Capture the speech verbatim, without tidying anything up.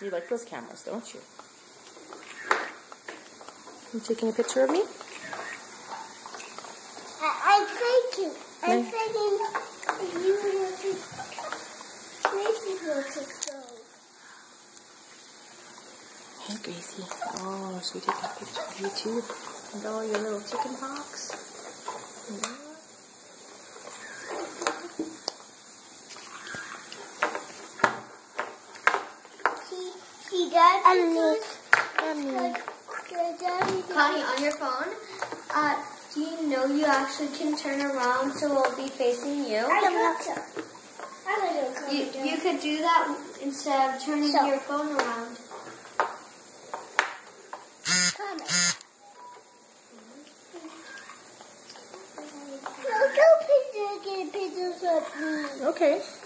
You like those cameras, don't you? You taking a picture of me? I, I'm thinking. I'm thinking you will take, Gracie will take those. Hey, Gracie. Oh, should we take a picture of you too? And all your little chicken pox? Yeah. He does. Yummy. Connie, on your phone, uh, do you know you actually can turn around so it'll be facing you? I thought so. I would You, you could do that instead of turning So. your phone around. Go, go, picture, get pictures of me. Okay.